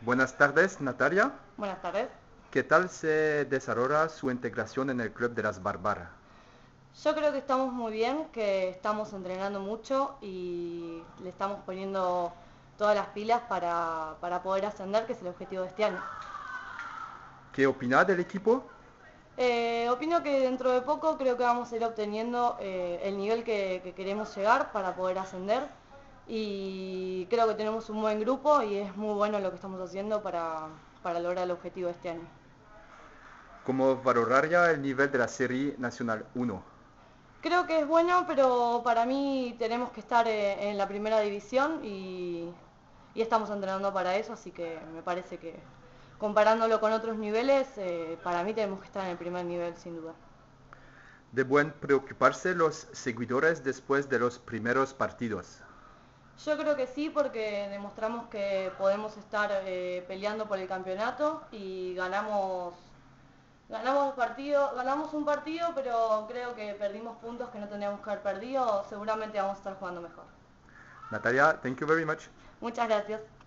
Buenas tardes, Natalia. Buenas tardes. ¿Qué tal se desarrolla su integración en el Club de las Bárbaras? Yo creo que estamos muy bien, que estamos entrenando mucho y le estamos poniendo todas las pilas para poder ascender, que es el objetivo de este año. ¿Qué opina del equipo? Opino que dentro de poco creo que vamos a ir obteniendo el nivel que queremos llegar para poder ascender y creo que tenemos un buen grupo y es muy bueno lo que estamos haciendo para lograr el objetivo de este año. ¿Cómo valoraría el nivel de la Serie Nacional 1? Creo que es bueno, pero para mí tenemos que estar en la primera división y estamos entrenando para eso, así que me parece que comparándolo con otros niveles, para mí tenemos que estar en el primer nivel sin duda. ¿Deben preocuparse los seguidores después de los primeros partidos? Yo creo que sí, porque demostramos que podemos estar peleando por el campeonato y ganamos un partido, pero creo que perdimos puntos que no tendríamos que haber perdido. Seguramente vamos a estar jugando mejor. Natalia, thank you very much. Muchas gracias.